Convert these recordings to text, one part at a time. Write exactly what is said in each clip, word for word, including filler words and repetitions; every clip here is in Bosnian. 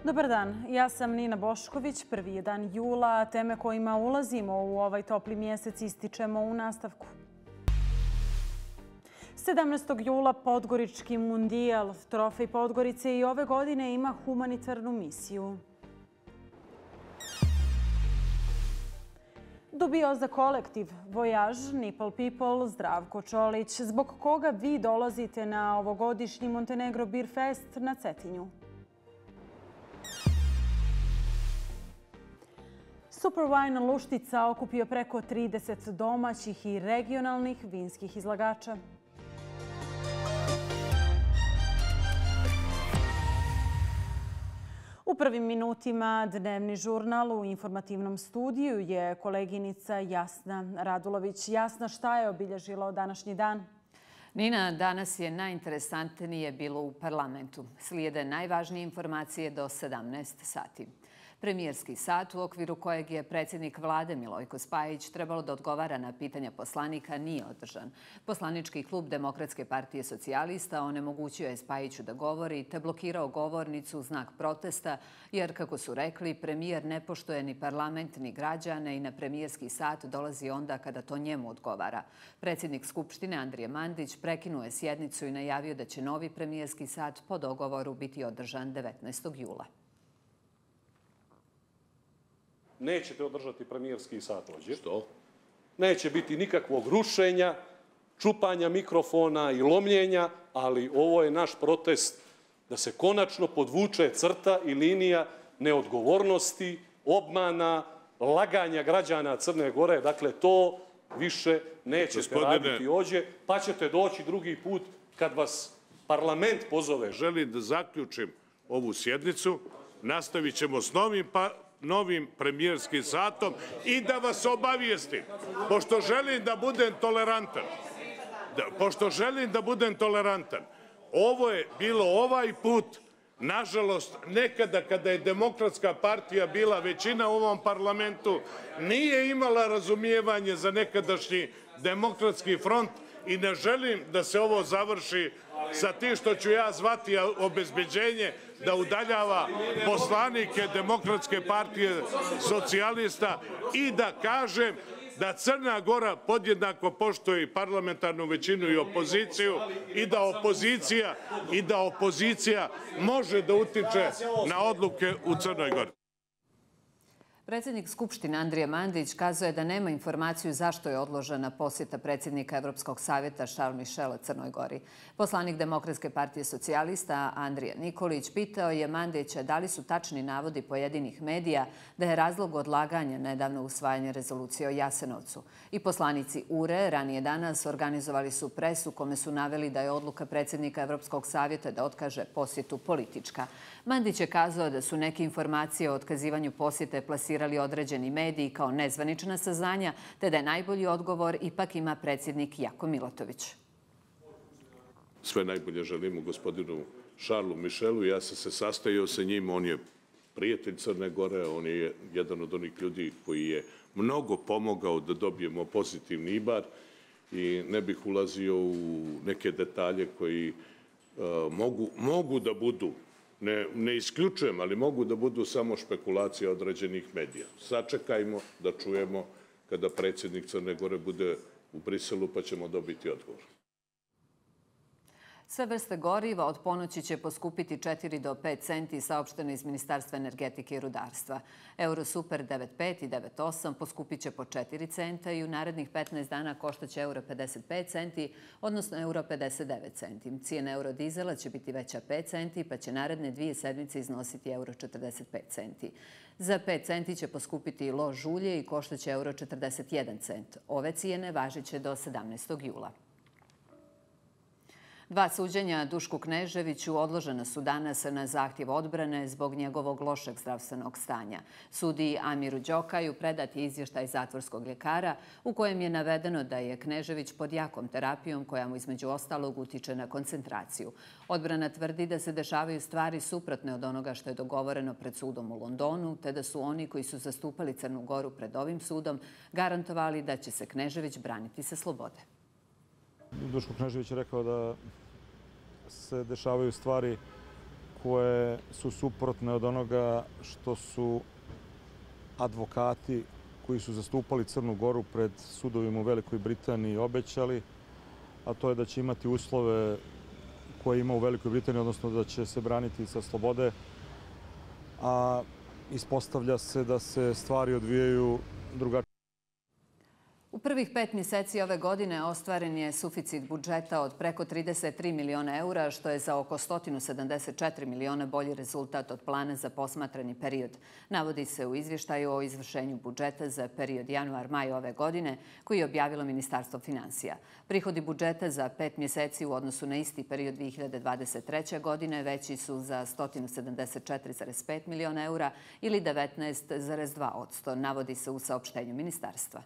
Dobar dan, ja sam Nina Bošković. Prvi je dan jula, a teme kojima ulazimo u ovaj topli mjesec ističemo u nastavku. sedamnaestog jula Podgorički mundijal. Trofej Podgorice i ove godine ima humanitarnu misiju. Dubioza kolektiv, vojaž, Nipple People, Zdravko Čolić. Zbog koga vi dolazite na ovogodišnji Montenegro Beer Fest na Cetinju? Super Wine Luštica okupio preko trideset domaćih i regionalnih vinskih izlagača. U prvim minutima dnevni žurnal u informativnom studiju je koleginica Jasna Radulović. Jasna, šta je obilježilo današnji dan? Nina, danas je najinteresantnije bilo u parlamentu. Slijede najvažnije informacije do sedamnaest sati. Premijerski sat u okviru kojeg je predsjednik vlade Milojko Spajić trebalo da odgovara na pitanja poslanika nije održan. Poslanički klub Demokratske partije socijalista onemogućio je Spajiću da govori te blokirao govornicu u znak protesta jer, kako su rekli, premijer ne poštuje ni parlament ni građane i na premijerski sat dolazi onda kada to njemu odgovara. Predsjednik Skupštine Andrija Mandić prekinuo je sjednicu i najavio da će novi premijerski sat po dogovoru biti održan devetnaestog jula. Nećete održati premijerski sat ovdje. Što? Neće biti nikakvog rušenja, čupanja mikrofona i lomljenja, ali ovo je naš protest da se konačno podvuče crta i linija neodgovornosti, obmana, laganja građana Crne Gore. Dakle, to više nećete Gospodine... raditi ovdje, pa ćete doći drugi put kad vas parlament pozove. Želim da zaključim ovu sjednicu. Nastavit ćemo s novim pa... novim premijerskim satom i da vas obavijestim, pošto želim da budem tolerantan, da, pošto želim da budem tolerantan, ovo je bilo ovaj put, nažalost, nekada kada je Demokratska partija bila većina u ovom parlamentu, nije imala razumijevanje za nekadašnji Demokratski front i ne želim da se ovo završi sa tim što ću ja zvati obezbeđenje da udaljava poslanike Demokratske partije socijalista i da kažem da Crna Gora podjednako poštuje parlamentarnu većinu i opoziciju i da opozicija i da opozicija može da utiče na odluke u Crnoj Gori. Predsjednik Skupštine Andrija Mandić kazao je da nema informaciju zašto je odložena posjeta predsjednika Evropskog savjeta Charles Michela Crnoj Gori. Poslanik Demokratske partije socijalista Andrija Nikolić pitao je Mandića da li su tačni navodi pojedinih medija da je razlog odlaganja nedavno usvajanje rezolucije o Jasenovcu. I poslanici U R E ranije danas organizovali su presu kome su naveli da je odluka predsjednika Evropskog savjeta da otkaže posjetu politička. Mandić je kazao da su neke informacije o otkazivanju posjete plasirali određeni mediji kao nezvanična saznanja, te da je najbolji odgovor ipak ima predsjednik Jako Milatović. Sve najbolje želimo gospodinu Charlesu Michelu. Ja sam se sastajao sa njim, on je prijatelj Crne Gore, on je jedan od onih ljudi koji je mnogo pomogao da dobijemo pozitivni ibar i ne bih ulazio u neke detalje koji uh, mogu, mogu da budu, ne, ne isključujem, ali mogu da budu samo špekulacije određenih medija. Sačekajmo da čujemo kada predsjednik Crne Gore bude u Briselu, pa ćemo dobiti odgovor. Sve vrste goriva od ponoći će poskupiti četiri do pet centi, saopšteno iz Ministarstva energetike i rudarstva. Eurosuper devet pet i devet osam poskupit će po četiri centa i u narednih petnaest dana koštaće euro pedeset pet centi, odnosno euro pedeset devet centi. Cijena eurodizela će biti veća pet centi, pa će naredne dvije sedmice iznositi euro četrdeset pet centi. Za pet centi će poskupiti i lož ulje i koštaće euro četrdeset jedan cent. Ove cijene važit će do sedamnaestog jula. Dva suđenja Dušku Kneževiću odložena su danas na zahtjev odbrane zbog njegovog lošeg zdravstvenog stanja. Sudiji Amiru Đokaju predat je izvještaj zatvorskog ljekara u kojem je navedeno da je Knežević pod jakom terapijom koja mu između ostalog utiče na koncentraciju. Odbrana tvrdi da se dešavaju stvari suprotne od onoga što je dogovoreno pred sudom u Londonu, te da su oni koji su zastupali Crnu Goru pred ovim sudom garantovali da će se Knežević braniti sa slobode. Duško Knežević je rekao da se dešavaju stvari koje su suprotne od onoga što su advokati koji su zastupali Crnu Goru pred sudovima u Velikoj Britaniji obećali, a to je da će imati uslove koje ima u Velikoj Britaniji, odnosno da će se braniti sa slobode, a ispostavlja se da se stvari odvijaju drugačije. U prvih pet mjeseci ove godine ostvaren je suficit budžeta od preko trideset tri miliona eura, što je za oko sto sedamdeset četiri miliona bolji rezultat od plana za posmatrani period. Navodi se u izvještaju o izvršenju budžeta za period januar-maj ove godine, koji je objavilo Ministarstvo finansija. Prihodi budžeta za pet mjeseci u odnosu na isti period dvije hiljade dvadeset treće. godine veći su za sto sedamdeset četiri zarez pet miliona eura ili devetnaest zarez dva posto, navodi se u saopštenju ministarstva.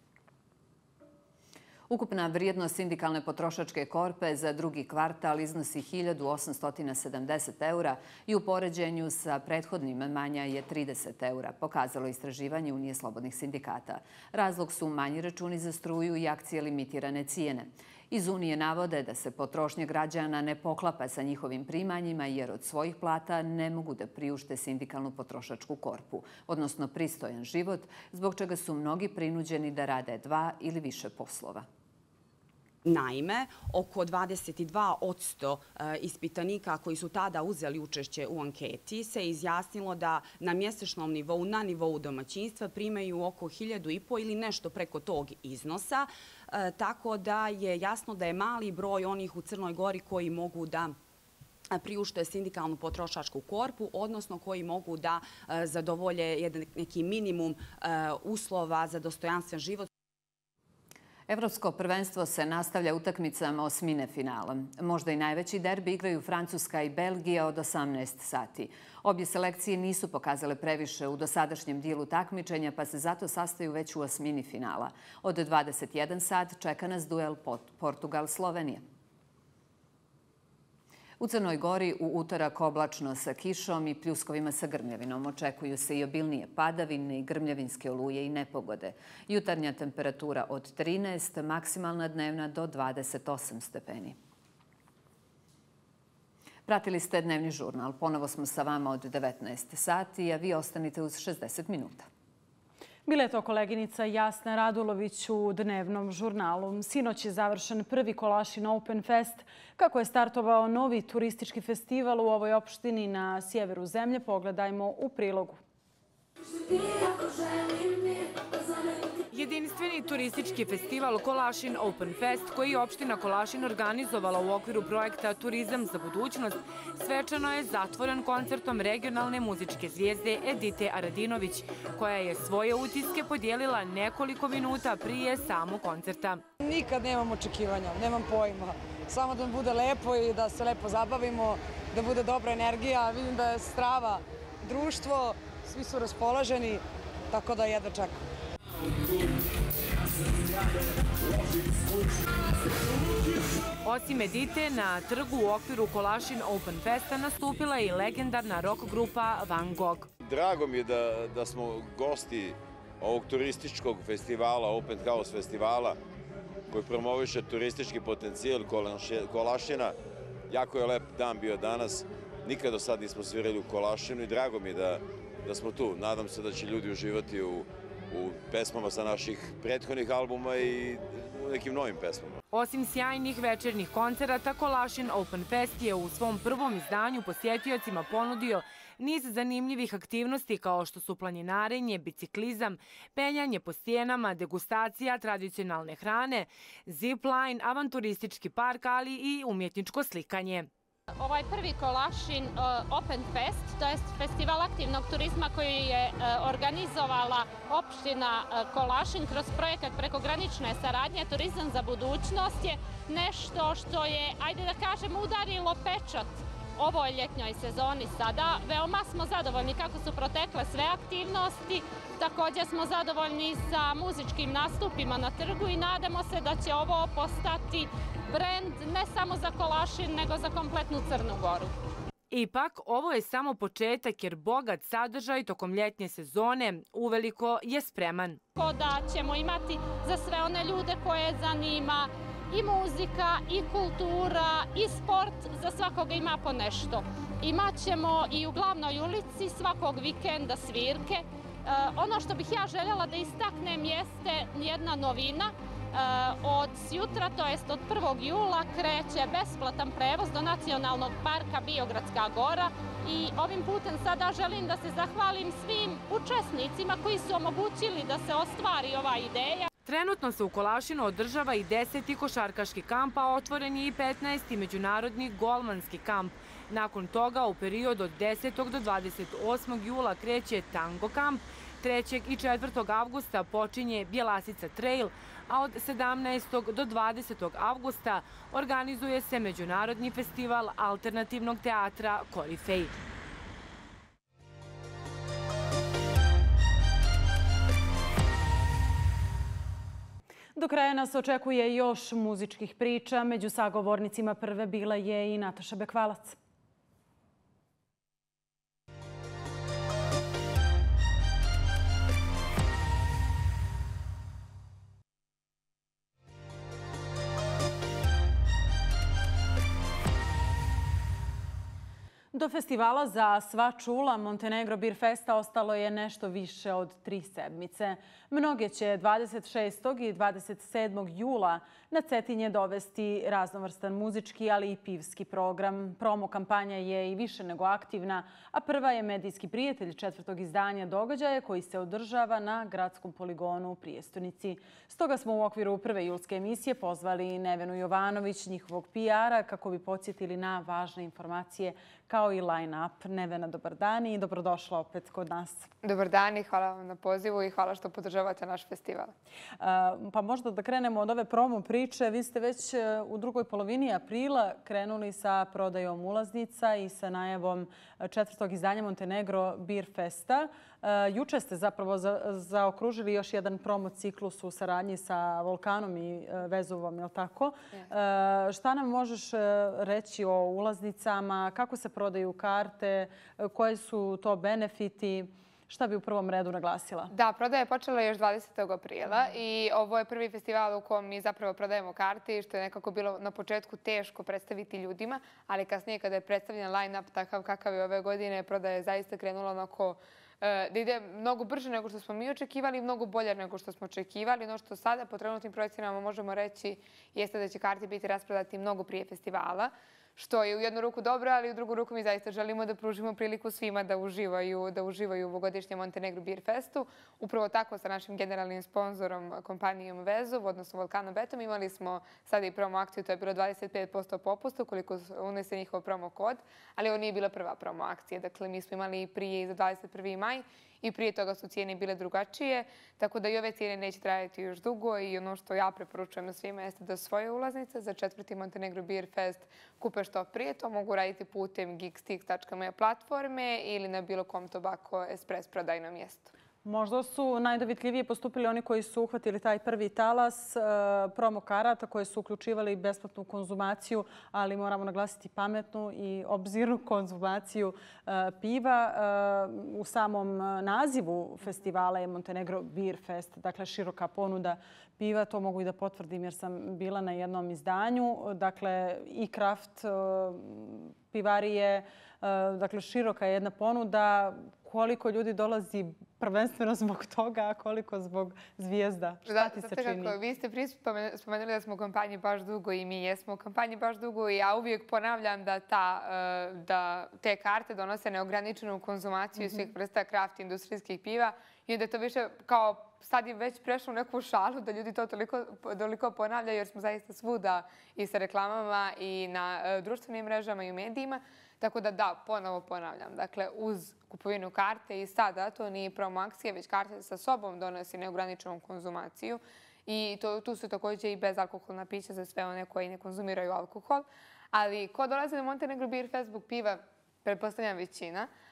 Ukupna vrijednost sindikalne potrošačke korpe za drugi kvartal iznosi hiljadu osamsto sedamdeset eura i u poređenju sa prethodnim manja je trideset eura, pokazalo istraživanje Unije slobodnih sindikata. Razlog su manji računi za struju i akcije limitirane cijene. Iz Unije navode da se potrošnja građana ne poklapa sa njihovim primanjima jer od svojih plata ne mogu da priušte sindikalnu potrošačku korpu, odnosno pristojan život, zbog čega su mnogi prinuđeni da rade dva ili više poslova. Naime, oko dvadeset dva posto ispitanika koji su tada uzeli učešće u anketi se izjasnilo da na mjesečnom nivou, na nivou domaćinstva primaju oko hiljadu i po ili nešto preko tog iznosa, tako da je jasno da je mali broj onih u Crnoj Gori koji mogu da priušte sindikalnu potrošačku korpu, odnosno koji mogu da zadovolje neki minimum uslova za dostojanstven život. Evropsko prvenstvo se nastavlja utakmicama osmine finala. Možda i najveći derbi igraju Francuska i Belgija od osamnaest sati. Obje selekcije nisu pokazale previše u dosadašnjem dijelu takmičenja, pa se zato sastaju već u osmini finala. Od dvadeset jedan sat čeka nas duel Portugal-Slovenija. U Crnoj Gori u utorak oblačno sa kišom i pljuskovima sa grmljavinom. Očekuju se i obilnije padavine i grmljavinske oluje i nepogode. Jutarnja temperatura od trinaest, maksimalna dnevna do dvadeset osam stepeni. Pratili ste dnevni žurnal. Ponovo smo sa vama od devetnaest sati, a vi ostanite uz šezdeset minuta. Bila je to koleginica Jasna Radulović u dnevnom žurnalu. Sinoć je završen prvi Kolašin Open Fest. Kako je startovao novi turistički festival u ovoj opštini na sjeveru zemlje, pogledajmo u prilogu. Jedinstveni turistički festival Kolašin Open Fest, koji je opština Kolašin organizovala u okviru projekta Turizam za budućnost, svečano je zatvoren koncertom regionalne muzičke zvijezde Edite Aradinović, koja je svoje utiske podijelila nekoliko minuta prije samog koncerta. Nikad nemam očekivanja, nemam pojma. Samo da bude lepo i da se lepo zabavimo, da bude dobra energija. Vidim da je strava društvo, svi su raspoloženi, tako da jedva čekam. Osim Edite, na trgu u okviru Kolašin Open Festa nastupila je i legendarna rock grupa Van Gogh. Drago mi je da, da smo gosti ovog turističkog festivala, Open House festivala, koji promoviše turistički potencijal Kolašina. Jako je lep dan bio danas. Nikad do sad nismo svirali u Kolašinu i drago mi je da, da smo tu. Nadam se da će ljudi uživati u u pesmama sa naših prethodnih albuma i u nekim novim pesmama. Osim sjajnih večernjih koncerata, Kolašin Open Fest je u svom prvom izdanju posjetiocima ponudio niz zanimljivih aktivnosti kao što su planinarenje, biciklizam, penjanje po stijenama, degustacija tradicionalne hrane, zipline, avanturistički park, ali i umjetničko slikanje. Ovaj prvi Kolašin Open Fest, to je festival aktivnog turizma koji je organizovala opština Kolašin kroz projekat prekogranične saradnje Turizam za budućnost, je nešto što je, ajde da kažem, udarilo pečat ovoj ljetnjoj sezoni sada. Veoma smo zadovoljni kako su protekle sve aktivnosti. Također smo zadovoljni sa muzičkim nastupima na trgu i nadamo se da će ovo postati brend ne samo za Kolašin, nego za kompletnu Crnu Goru. Ipak, ovo je samo početak jer bogat sadržaj tokom ljetnje sezone uveliko je spreman. Da ćemo imati za sve one ljude koje zanima i muzika, i kultura, i sport, za svakoga ima po nešto. Imaćemo i u glavnoj ulici svakog vikenda svirke. Ono što bih ja željela da istaknem jeste jedna novina. Od jutra, to jest od prvog jula, kreće besplatan prevoz do Nacionalnog parka Biogradska gora i ovim putem sada želim da se zahvalim svim učesnicima koji su omogućili da se ostvari ova ideja. Trenutno se u Kolašinu održava i deseti košarkaški kamp, a otvoren je i petnaesti međunarodni golmanski kamp. Nakon toga, u periodu od desetog do dvadeset osmog jula kreće tango kamp, trećeg i četvrtog avgusta počinje Bjelasica trail, a od sedamnaestog do dvadesetog avgusta organizuje se Međunarodni festival alternativnog teatra Korifej. Do kraja nas očekuje još muzičkih priča. Među sagovornicima prve bila je i Nataša Bekvalac. Do festivala za sva čula Montenegro Beer Festa ostalo je nešto više od tri sedmice. Mnoge će dvadeset šestog i dvadeset sedmog jula na Cetinje dovesti raznovrstan muzički, ali i pivski program. Promo kampanja je i više nego aktivna, a prva je medijski prijatelj četvrtog izdanja događaja koji se održava na gradskom poligonu u Prijestonici. Stoga smo u okviru prve julske emisije pozvali Nevenu Jovanović, njihovog P R-a, kako bi podsjetili na važne informacije kao i line-up. Nevena, dobar dan i dobrodošla opet kod nas. Dobar dan i hvala vam na pozivu i hvala što podržavate naš festival. Pa možda da krenemo od ove promo priče. Vi ste već u drugoj polovini aprila krenuli sa prodajom ulaznica i sa najavom četvrtog izdanja Montenegro Beer Festa. Juče ste zapravo zaokružili još jedan promo ciklus u saradnji sa Volkanom i Vezuvom, je li tako? Šta nam možeš reći o ulaznicama? Kako se prodaju karte? Koje su to benefiti? Šta bi u prvom redu naglasila? Da, prodaja je počela još dvadesetog aprila i ovo je prvi festival u kojem mi zapravo prodajemo karte, što je nekako bilo na početku teško predstaviti ljudima, ali kasnije kada je predstavljen line-up takav kakav je ove godine, prodaja je zaista krenula onako da ide mnogo brže nego što smo mi očekivali i mnogo bolje nego što smo očekivali. Ono što sada po trenutnim projekcijama možemo reći jeste da će karte biti rasprodati mnogo prije festivala, što je u jednu ruku dobro, ali u drugu ruku mi zaista želimo da pružimo priliku svima da uživaju, da uživaju u ovogodišnjem Montenegro Beer Festu. Upravo tako sa našim generalnim sponzorom, kompanijom Vezov, odnosno Volkanom Betom, imali smo sada i promo akciju, to je bilo dvadeset pet posto popusta ukoliko unese njihov promo kod, ali ovo nije bila prva promo akcija. Dakle, mi smo imali i prije i za dvadeset prvi maj i prije toga su cijene bile drugačije, tako da i ove cijene neće trajati još dugo i ono što ja preporučujem svima jeste da svoje ulaznice za četvrti Montenegro Beer Fest kupe što prije. To mogu raditi putem geekstix tačka me platforme ili na bilo kom Tobacco Express prodajnom mjestu. Možda su najdovitljivije postupili oni koji su uhvatili taj prvi talas promo karata koje su uključivali besplatnu konzumaciju, ali moramo naglasiti pametnu i obzirnu konzumaciju piva. U samom nazivu festivala je Montenegro Beer Fest, dakle široka ponuda piva. To mogu i da potvrdim jer sam bila na jednom izdanju. Dakle, i kraft pivarije, dakle široka je jedna ponuda. Koliko ljudi dolazi prvenstveno zbog toga, a koliko zbog zvijezda? Šta ti se čini? Vi ste prije spomenuli da smo u kampanji baš dugo i mi jesmo u kampanji baš dugo i ja uvijek ponavljam da, ta, da te karte donose neograničenu konzumaciju svih vrsta kraft industrijskih piva i da to više kao sad je već prešlo u neku šalu da ljudi to toliko, toliko ponavljaju jer smo zaista svuda i sa reklamama i na društvenim mrežama i u medijima. Tako da da, ponovo ponavljam. Dakle, uz kupovinu karte i sada, to nije promo akcija, već karte sa sobom donosi neograničenu konzumaciju. I to, tu su također i bezalkoholna pića za sve one koji ne konzumiraju alkohol. Ali ko dolazi na Montenegro Beer Fest zbog piva, pretpostavljam većina.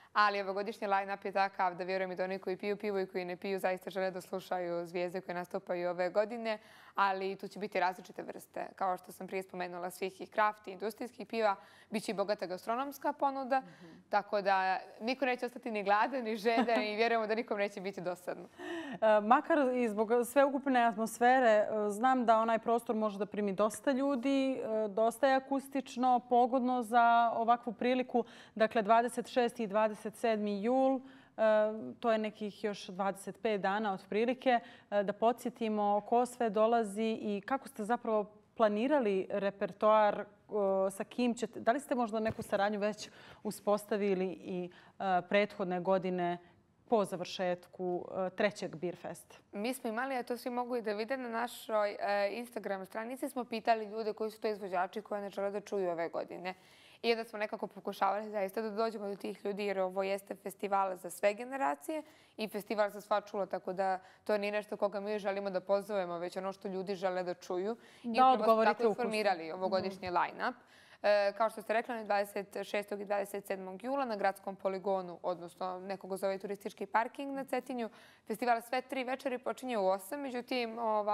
ali ovogodišnji line-up je takav da vjerujem i da oni koji piju pivo i koji ne piju zaista žele da slušaju zvijezde koje nastupaju ove godine, ali tu će biti različite vrste. Kao što sam prije spomenula, svih i kraft i industrijskih piva, bit će i bogata gastronomska ponuda, tako da niko neće ostati ni gladan, ni žedan i vjerujemo da nikom neće biti dosadno. Makar i zbog sveukupne atmosfere, znam da onaj prostor može da primi dosta ljudi, dosta je akustično, pogodno za ovakvu priliku. Dakle, dvadeset šesti i dvadeset sedmi jul, to je nekih još dvadeset pet dana otprilike. Da podsjetimo ko sve dolazi i kako ste zapravo planirali repertoar, sa kim ćete, da li ste možda neku saradnju već uspostavili i prethodne godine po završetku trećeg Beer Festa? Mi smo imali, a to svi mogu i da vide na našoj Instagram stranici, smo pitali ljude koji su to izvođači koje ne žele da čuju ove godine. I da smo nekako pokušavali zaista da dođemo do tih ljudi, jer ovo jeste festival za sve generacije i festival za sva čula, tako da to nije nešto koga mi želimo da pozovemo, već ono što ljudi žele da čuju. Da odgovorite ukusno. I tako i formirali ovogodišnji line-up. Kao što ste rekli, na dvadeset šestog i dvadeset sedmog jula na gradskom poligonu, odnosno nekog zove turistički parking na Cetinju. Festival sve tri večeri počinje u osam, međutim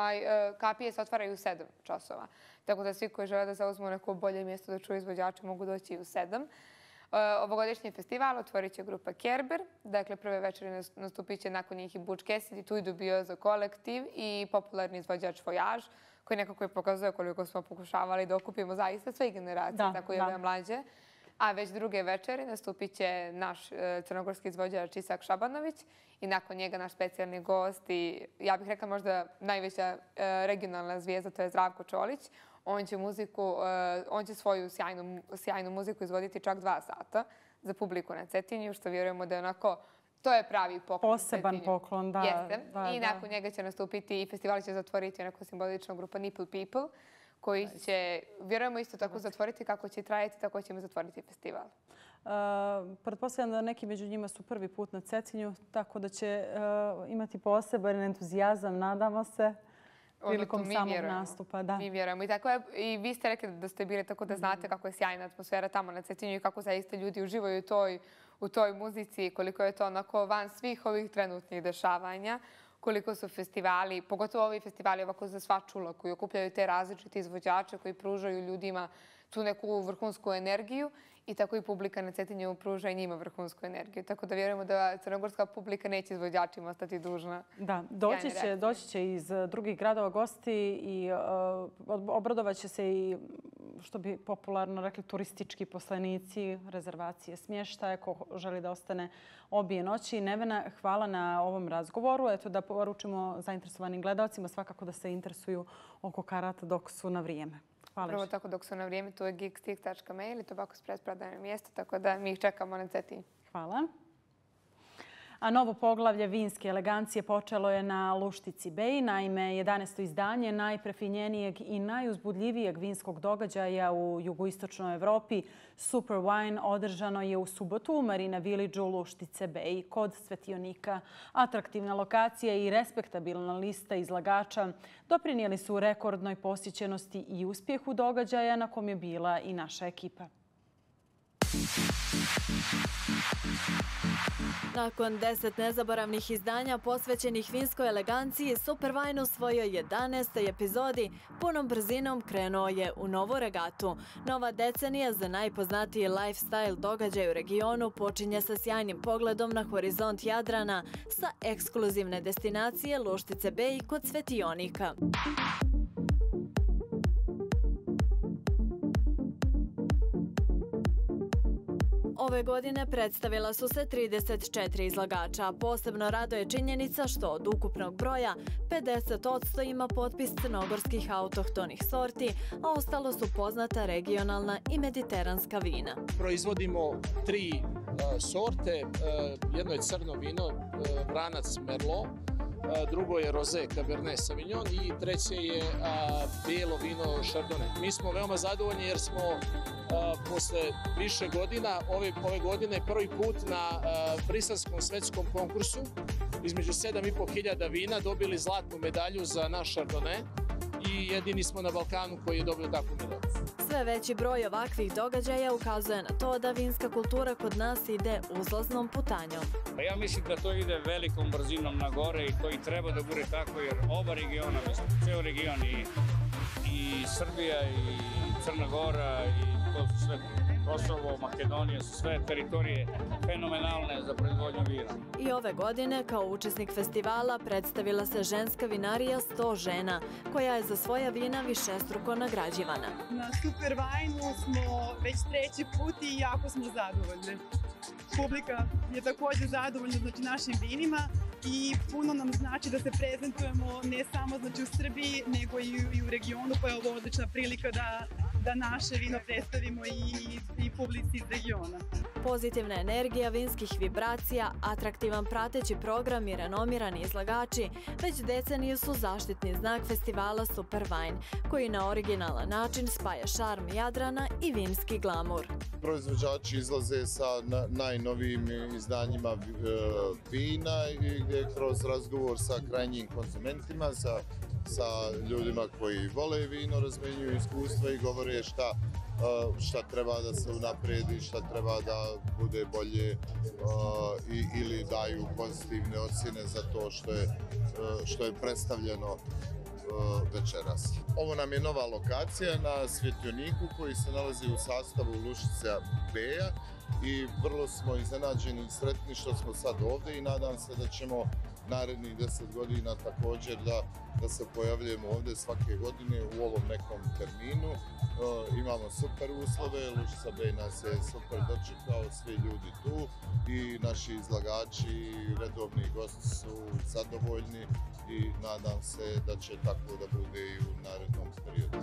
kapije se otvaraju u sedam časova. Tako da svi koji žele da zauzmu neko bolje mjesto da čuju izvođače mogu doći i u sedam. Ovogodišnji festival otvorit će grupa Kerber. Dakle, prve večeri nastupit će nakon njih i Butch Cassidy, tu i dobio za kolektiv i popularni izvođač Voyage, koji nekako je pokazuje koliko smo pokušavali da okupimo zaista sve generacije, tako i ove mlađe. A već druge večeri nastupit će naš crnogorski izvođač Isak Šabanović i nakon njega naš specijalni gost i ja bih rekla možda najveća regionalna zvijezda, to je Zdravko Čolić. On će muziku, on će svoju sjajnu, sjajnu muziku izvoditi čak dva sata za publiku na Cetinju, što vjerujemo da je onako, to je pravi poklon. Poseban poklon, da. Jeste. I nakon njega će nastupiti i festival će zatvoriti onako simbolična grupa Nipple People, koji će, vjerujemo, isto tako zatvoriti kako će trajati, tako ćemo zatvoriti festival. Pretpostavljam da neki među njima su prvi put na Cetinju, tako da će imati poseban entuzijazam, nadamo se, prilikom samog nastupa. Mi vjerujemo. I vi ste rekli da ste bili tako da znate kako je sjajna atmosfera tamo na Cetinju i kako zaista ljudi uživaju u toj muzici, koliko je to onako van svih ovih trenutnih dešavanja, koliko su festivali, pogotovo ovi festivali ovako za sva čula, koji okupljaju te različite izvođače, koji pružaju ljudima tu neku vrhunsku energiju i tako i publika na Cetinju pruža i njima vrhunsku energiju. Tako da vjerujemo da crnogorska publika neće izvođačima ostati dužna. Da, doći će iz drugih gradova gosti i obradovat će se i, što bi popularno rekli, turistički poslanici, rezervacije smještaja, ko želi da ostane obje noći. Nevena, hvala na ovom razgovoru. Eto da poručimo zainteresovanim gledalcima svakako da se interesuju oko karata dok su na vrijeme. Prvo tako dok su na vrijeme, tu je geekstick tačka me ili Tobacco Express prodajno mjesto, tako da mi ih čekamo na Cetinju. Hvala. A novo poglavlje vinske elegancije počelo je na Luštici Bay. Naime, jedanaesto izdanje najprefinjenijeg i najuzbudljivijeg vinskog događaja u jugoistočnoj Evropi, Super Wine, održano je u subotu u Marina Village-u Luštice Bay kod Svetionika. Atraktivna lokacija i respektabilna lista izlagača doprinijeli su rekordnoj posjećenosti i uspjehu događaja na kom je bila i naša ekipa. Nakon deset nezaboravnih izdanja posvećenih vinskoj eleganciji, Super Wine u svojoj jedanaestoj epizodi punom brzinom krenuo je u novu regatu. Nova decenija za najpoznatiji lifestyle događaj u regionu počinje sa sjajnim pogledom na horizont Jadrana sa ekskluzivne destinacije Luštice Bay kod Svetionika. Ove godine predstavila su se trideset četiri izlagača. Posebno raduje činjenica što od ukupnog broja pedeset posto ima potpis crnogorskih autohtonih sorti, a ostalo su poznata regionalna i mediteranska vina. Proizvodimo tri sorte. Jedno je crno vino, vranac Merlot, drugo je Rosé Cabernet Sauvignon i treće je bijelo vino Chardonnay. Mi smo veoma zadovoljni jer smo posle više godina, ove godine prvi put na Briselskom svetskom konkursu između sedam i po hiljada vina dobili zlatnu medalju za naš Chardonnay i jedini smo na Balkanu koji je dobio takvu medalju. Sve veći broj ovakvih događaja ukazuje na to da vinska kultura kod nas ide uzlaznom putanjom. Ja mislim da to ide velikom brzinom na gore i to i treba da bude tako, jer oba regiona, mislim, ceo region i, i Srbija i Crna Gora i to su sve Kosovo, Makedonija su sve teritorije fenomenalne za proizvodnju vina. I ove godine kao učesnik festivala predstavila se ženska vinarija sto žena, koja je za svoja vina višestruko nagrađivana. Na Supervajnu smo već treći put i jako smo zadovoljne. Publika je također zadovoljna znači, našim vinima i puno nam znači da se prezentujemo ne samo znači, u Srbiji, nego i, i u regionu, pa je ovo odlična prilika da, da naše vino predstavimo i, i publici iz regiona. Pozitivna energija vinskih vibracija, atraktivan prateći program i renomirani izlagači već deceniju su zaštitni znak festivala Supervajn, koji na originalan način spaja šarm Jadrana i vinski glamur. Proizvođači izlaze sa najnovijim izdanjima vina i gdje kroz razgovor sa krajnjim konzumentima, sa, sa ljudima koji vole vino, razmenjuju iskustva i govore šta, šta treba da se unapredi, šta treba da bude bolje i, ili daju pozitivne ocjene za to što je, što je predstavljeno večeras. Ovo nam je nova lokacija na Svjetioniku koji se nalazi u sastavu Lušica B-a i vrlo smo iznenađeni i sretni što smo sad ovdje i nadam se da ćemo narednih deset godina također da, da se pojavljujemo ovdje svake godine u ovom nekom terminu. E, imamo super uslove, Lušica B nas je super dočekao, svi ljudi tu i naši izlagači i redovni gosti su zadovoljni i nadam se da će tako da bude i u narednom periodu.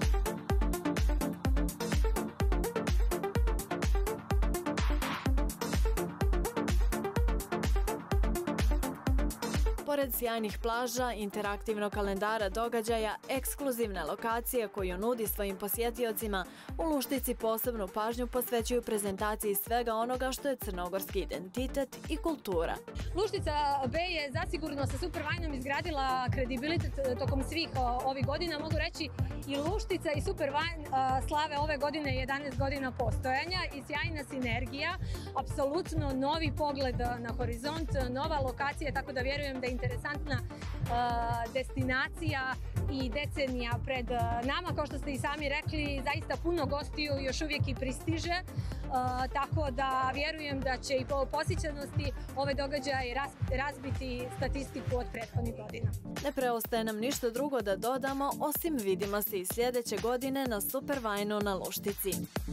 Pored sjajnih plaža, interaktivnog kalendara događaja, ekskluzivne lokacije koju nudi svojim posjetiocima, u Luštici posebnu pažnju posvećuju prezentaciji svega onoga što je crnogorski identitet i kultura. Luštica B je zasigurno sa Supervajnom izgradila kredibilitet tokom svih ovih godina. Mogu reći i Luštica i Supervajn slave ove godine jedanaest godina postojanja i sjajna sinergija, apsolutno novi pogled na horizont, nova lokacija, tako da vjerujem da je interesantna uh, destinacija i decenija pred uh, nama. Kao što ste i sami rekli, zaista puno gostiju još uvijek i pristiže, uh, tako da vjerujem da će i po posjećenosti ove događaje raz, razbiti statistiku od prethodnih godina. Ne preostaje nam ništa drugo da dodamo, osim vidimo se i sljedeće godine na Supervajnu na Luštici.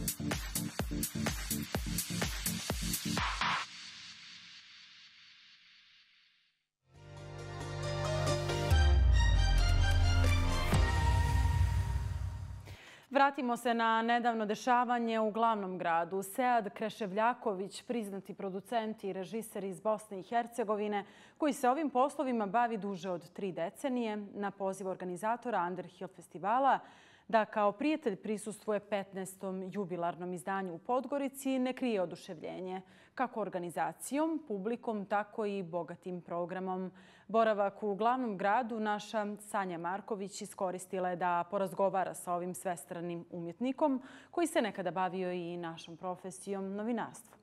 Vratimo se na nedavno dešavanje u glavnom gradu. Sead Kreševljaković, priznati producent i režiser iz Bosne i Hercegovine, koji se ovim poslovima bavi duže od tri decenije, na poziv organizatora Underhill festivala, da kao prijatelj prisustvuje petnaestom jubilarnom izdanju u Podgorici, ne krije oduševljenje, kako organizacijom, publikom, tako i bogatim programom. Boravak u glavnom gradu naša Sanja Marković iskoristila je da porazgovara sa ovim svestranim umjetnikom, koji se nekada bavio i našom profesijom novinarstva.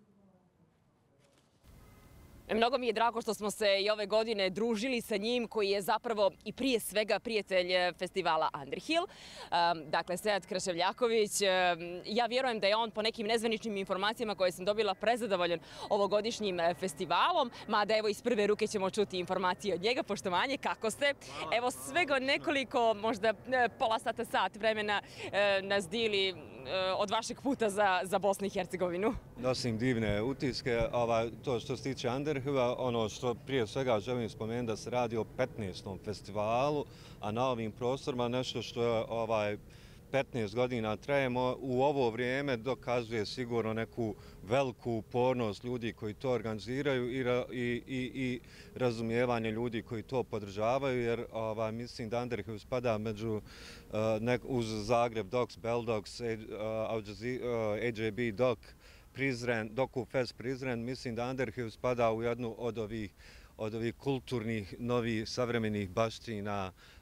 Mnogo mi je drago što smo se i ove godine družili sa njim, koji je zapravo i prije svega prijatelj festivala Underhill. Dakle, Sead Kreševljaković. Ja vjerujem da je on po nekim nezvaničnim informacijama koje sam dobila prezadovoljan ovogodišnjim festivalom, mada evo iz prve ruke ćemo čuti informacije od njega. Poštovanje, kako ste? Evo svega nekoliko, možda pola sata, sat vremena nas dili od vašeg puta za, za Bosnu i Hercegovinu. Nosim divne utiske. Ova, to što se tiče Underhilla, ono što prije svega želim spomenuti da se radi o petnaestom festivalu, a na ovim prostorima nešto što je ovaj, petnaest godina trajemo, u ovo vrijeme dokazuje sigurno neku veliku upornost ljudi koji to organiziraju i, i, i, i razumijevanje ljudi koji to podržavaju, jer ovaj, mislim da Underhill spada među uh, nek, uz Zagreb Docs, Beldocs, uh, A J B Doc, Prizren, Doku Fest Prizren, mislim da Underhill spada u jednu od ovih od ovih kulturnih, novih, savremenih baština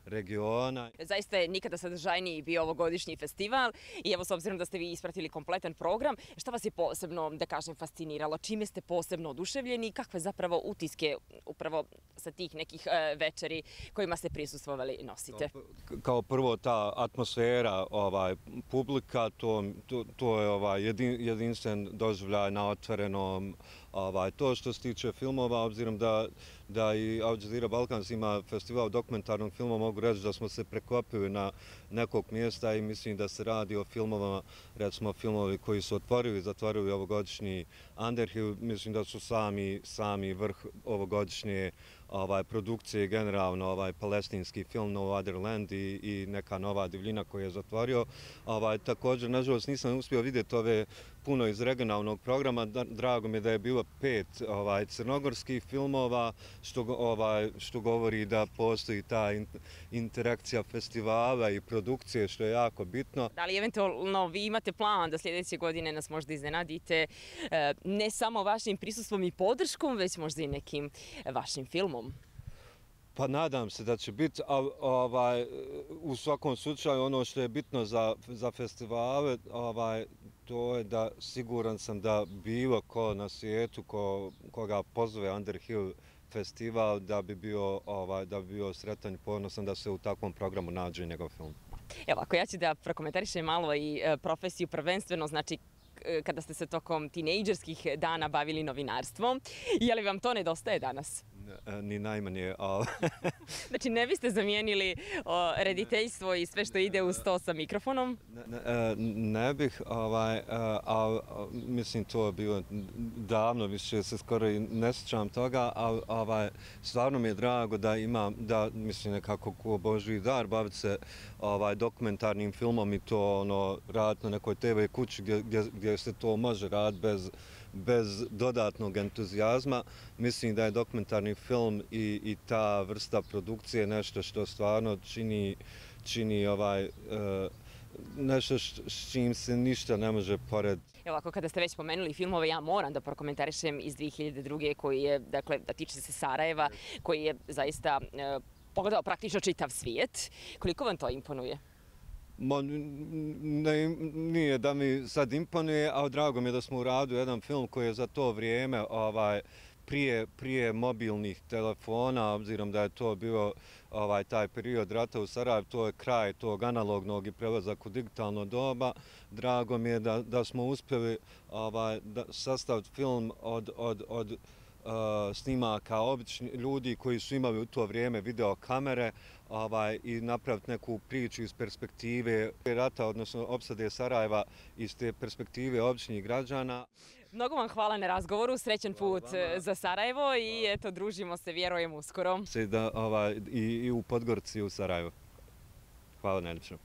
regiona. Zaista je nikada sadržajniji bio ovogodišnji festival i evo s obzirom da ste vi ispratili kompletan program, šta vas je posebno, da kažem, fasciniralo? Čime ste posebno oduševljeni i kakve zapravo utiske upravo sa tih nekih večeri kojima ste prisustvovali nosite? Kao prvo ta atmosfera, ovaj, publika, to, to, to je ovaj, jedin, jedinstven doživljaj na otvorenom. Ovaj, to što se tiče filmova, obzirom da, da i Al Jazeera Balkans ima festival dokumentarnog filma, mogu reći da smo se preklopili na nekog mjesta i mislim da se radi o filmovima, recimo filmovi koji su otvorili, zatvorili ovogodišnji Underhill, mislim da su sami, sami vrh ovogodišnje ovaj, produkcije, generalno ovaj, palestinski film No Other Land i, i neka nova divljina koju je zatvorio. Ovaj, također, nažalost, nisam uspio vidjeti ove puno iz regionalnog programa. Drago mi je da je bilo pet ovaj, crnogorskih filmova, što, ovaj, što govori da postoji ta in, interakcija festivala i produkcije, što je jako bitno. Da li eventualno vi imate plan da sljedeće godine nas možda iznenadite ne samo vašim prisustvom i podrškom, već možda i nekim vašim filmom? Pa nadam se da će biti, a ovaj, u svakom slučaju ono što je bitno za, za festivale, ovaj, to je da siguran sam da bilo ko na svijetu ko, koga pozove Underhill festival da bi bio, ovaj, da bi bio sretan i ponosan da se u takvom programu nađe njegov film. Evo, ako ja ću da prokomentarišem malo i profesiju prvenstveno, znači kada ste se tokom tinejdžerskih dana bavili novinarstvom, je li vam to nedostaje danas? Ni najmanje. Znači ne biste zamijenili rediteljstvo i sve što ide uz to sa mikrofonom? Ne, ne bih, ovaj, ali mislim to je bilo davno, više se skoro i ne sjećam toga, ali ovaj, stvarno mi je drago da imam, da mislim nekako ko Božji dar baviti se ovaj, dokumentarnim filmom i to ono, raditi na nekoj te ve kući gdje, gdje, gdje se to može raditi bez bez dodatnog entuzijazma. Mislim da je dokumentarni film i, i ta vrsta produkcije nešto što stvarno čini, čini ovaj, uh, nešto s čim se ništa ne može porediti. Evo, ako kada ste već pomenuli filmove, ja moram da prokomentarišem iz dvije hiljade druge koji je, dakle, da tiče se Sarajeva, koji je zaista uh, pogledao praktično čitav svijet. Koliko vam to imponuje? Ma, ne, nije da mi sad imponuje, ali drago mi je da smo uradili jedan film koji je za to vrijeme ovaj, prije, prije mobilnih telefona, obzirom da je to bio ovaj, taj period rata u Sarajevu, to je kraj tog analognog i prelazak u digitalno doba. Drago mi je da, da smo uspjeli ovaj, da sastaviti film od, od, od uh, snimaka obični ljudi koji su imali u to vrijeme videokamere, ovaj, i napraviti neku priču iz perspektive rata, odnosno opsade Sarajeva iz te perspektive običnih građana. Mnogo vam hvala na razgovoru, srećan put za Sarajevo i eto, družimo se, vjerujem, uskoro. Da, ovaj, i, i u Podgorici i u Sarajevu. Hvala najljepše.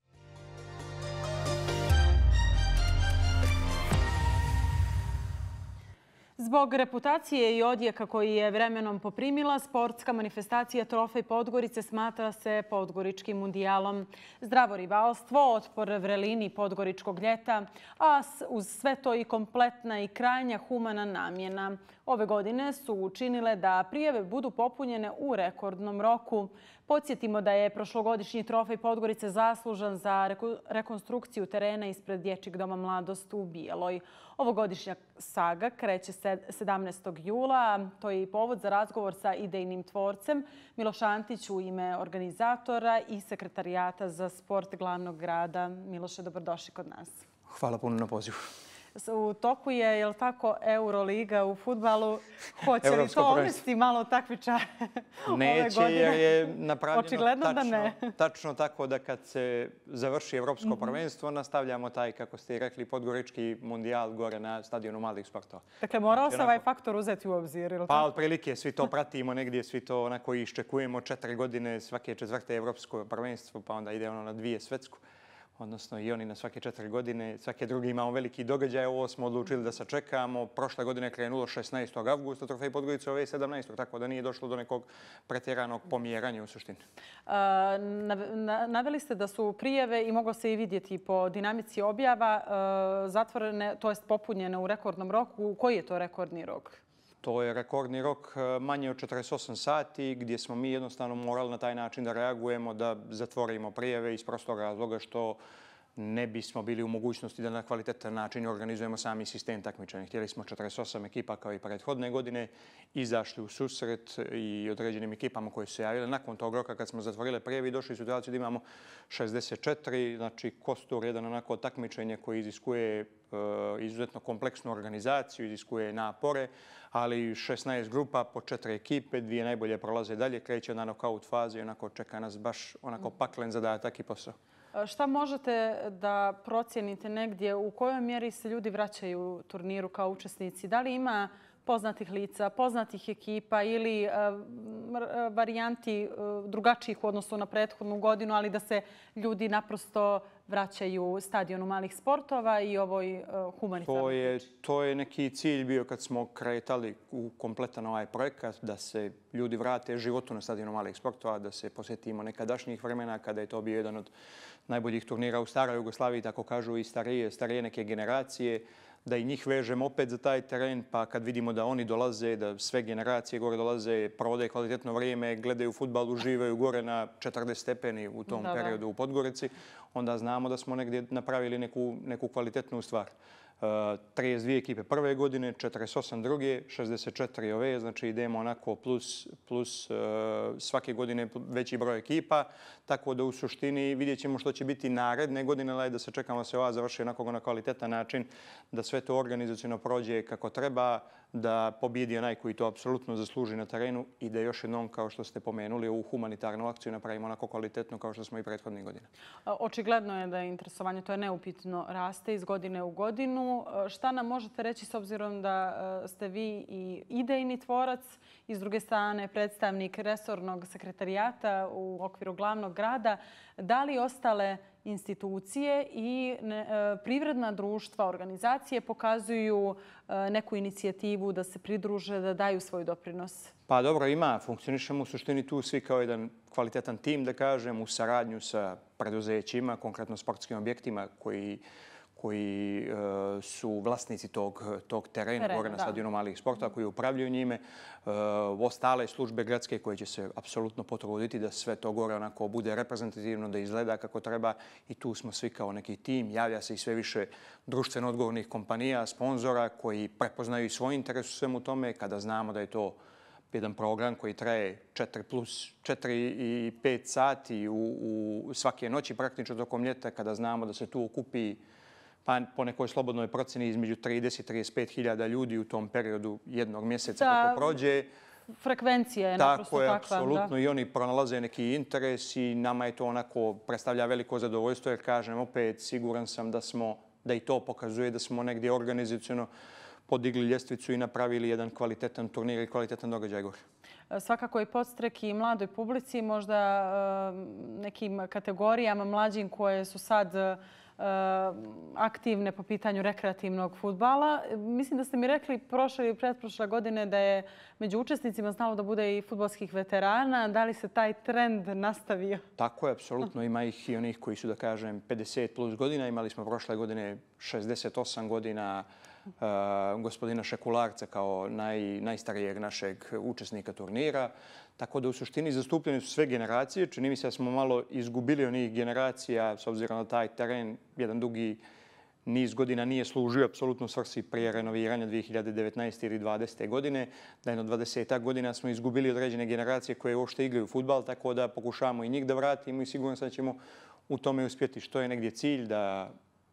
Zbog reputacije i odjeka koji je vremenom poprimila, sportska manifestacija Trofej Podgorice smatra se podgoričkim mundijalom. Zdravo rivalstvo, otpor vrelini podgoričkog ljeta, a uz sve to i kompletna i krajnja humana namjena. Ove godine su učinile da prijave budu popunjene u rekordnom roku. Podsjetimo da je prošlogodišnji Trofej Podgorice zaslužan za rekonstrukciju terena ispred Dječjeg doma Mladost u Bijeloj. Ovogodišnja saga kreće sedamnaestog jula. To je i povod za razgovor sa idejnim tvorcem Miloš Antić u ime organizatora i sekretarijata za sport glavnog grada. Miloše, dobrodošli kod nas. Hvala puno na pozivu. U toku je, je li tako, Euroliga u fudbalu. Hoće li to uvesti malo takmičare ove godine? Neće, jer je napravljeno tačno, tačno tako da kad se završi Evropsko prvenstvo, nastavljamo taj, kako ste i rekli, podgorički mundijal gore na stadionu malih sportova. Dakle, morao se ovaj faktor uzeti u obzir, ili tako? Pa, otprilike, svi to pratimo negdje, svi to onako iščekujemo četiri godine, svake četvrte Evropsko prvenstvo, pa onda ide ono na dvije svetsku. Odnosno i oni na svake četiri godine, svake druge imamo veliki događaj. Ovo smo odlučili da sačekamo. Prošle godine je krenulo šesnaestog avgusta Trofej Podgorice, ove sedamnaestog tako da nije došlo do nekog pretjeranog pomjeranja u suštini. Naveli ste da su prijave, i moglo se i vidjeti po dinamici objava, zatvorene, to jest popunjene u rekordnom roku. Koji je to rekordni rok? To je rekordni rok manje od četrdeset osam sati gdje smo mi jednostavno morali na taj način da reagujemo, da zatvorimo prijave iz prostog razloga što ne bismo bili u mogućnosti da na kvalitetan način organizujemo sami sistem takmičenja. Htjeli smo četrdeset osam ekipa kao i prethodne godine, izašli u susret i određenim ekipama koje su se javile. Nakon tog roka kad smo zatvorili prijave i došli u situaciju da imamo šezdeset četiri, znači kostur, jedan onako takmičenje koji iziskuje izuzetno kompleksnu organizaciju, iziskuje napore, ali šesnaest grupa po četiri ekipe, dvije najbolje prolaze dalje, kreće na nokaut fazi i onako čeka nas baš onako paklen zadatak i posao. Šta možete da procijenite negdje u kojoj mjeri se ljudi vraćaju turniru kao učesnici? Da li ima poznatih lica, poznatih ekipa ili varijanti drugačijih u odnosu na prethodnu godinu, ali da se ljudi naprosto vraćaju stadionu malih sportova i ovoj humanitarnoj to je, to je neki cilj bio kad smo kretali u kompletan ovaj projekat, da se ljudi vrate životu na stadionu malih sportova, da se posjetimo nekadašnjih vremena kada je to bio jedan od najboljih turnira u staroj Jugoslaviji, tako kažu i starije, starije neke generacije, da i njih vežemo opet za taj teren, pa kad vidimo da oni dolaze, da sve generacije gore dolaze, provode kvalitetno vrijeme, gledaju fudbal, uživaju gore na četrdeset stepeni u tom da, periodu da. u Podgorici, onda znamo da smo negdje napravili neku, neku kvalitetnu stvar. trideset dvije ekipe prve godine, četrdeset osam druge, šezdeset četiri ove, znači idemo onako plus, plus uh, svake godine veći broj ekipa, tako da u suštini vidjet ćemo što će biti naredne godine, ali da se čekamo se ova završi onako na kvalitetan način, da sve to organizacijno prođe kako treba, da pobjedi onaj koji to apsolutno zasluži na terenu i da još jednom, kao što ste pomenuli, ovu humanitarnu akciju napravimo onako kvalitetno kao što smo i prethodnih godina. Očigledno je da je interesovanje, to je neupitno, raste iz godine u godinu. Šta nam možete reći s obzirom da ste vi i idejni tvorac i s druge strane predstavnik resornog sekretarijata u okviru glavnog grada, da li ostale institucije i privredna društva, organizacije pokazuju neku inicijativu da se pridruže, da daju svoj doprinos? Pa dobro, ima. Funkcionišemo u suštini tu svi kao jedan kvalitetan tim, da kažem, u saradnju sa preduzećima, konkretno sportskim objektima koji koji uh, su vlasnici tog, tog terena Teren, gore na stadionu malih sportova, koji upravljaju njime. Uh, ostale službe gradske koje će se apsolutno potruditi da sve to gore onako bude reprezentativno, da izgleda kako treba. I tu smo svi kao neki tim. Javlja se i sve više društveno odgovornih kompanija, sponzora koji prepoznaju svoj interes u svemu tome. Kada znamo da je to jedan program koji traje četiri plus četiri i pet sati u, u svake noći praktično tokom ljeta, kada znamo da se tu okupi pa po nekoj slobodnoj proceni između trideset do trideset pet hiljada ljudi u tom periodu jednog mjeseca kako prođe. Frekvencija je naprosto takva. Tako je, apsolutno. I oni pronalaze neki interes i nama je to onako predstavlja veliko zadovoljstvo jer kažem opet siguran sam da smo, da i to pokazuje da smo negdje organizaciono podigli ljestvicu i napravili jedan kvalitetan turnir i kvalitetan događaj gore. Svakako i podstrek i mladoj publici, možda nekim kategorijama mlađim koje su sad aktivne po pitanju rekreativnog fudbala. Mislim da ste mi rekli prošle i pretprošle godine da je među učesnicima znalo da bude i fudbalskih veterana. Da li se taj trend nastavio? Tako je, apsolutno. Ima ih i onih koji su, da kažem, pedeset plus godina. Imali smo prošle godine šezdeset osam godina uh, gospodina Šekularca kao naj, najstarijeg našeg učesnika turnira. Tako da u suštini zastupljene su sve generacije. Čini mi se da smo malo izgubili onih generacija s obzirom na taj teren. Jedan dugi niz godina nije služio apsolutno svrsi prije renoviranja dvije hiljade devetnaeste ili dvadesete godine. Da jedno dvadesetak godina smo izgubili određene generacije koje uopšte igraju fudbal, tako da pokušavamo i njih da vratimo i sigurno sad ćemo u tome uspjeti. Što je negdje cilj da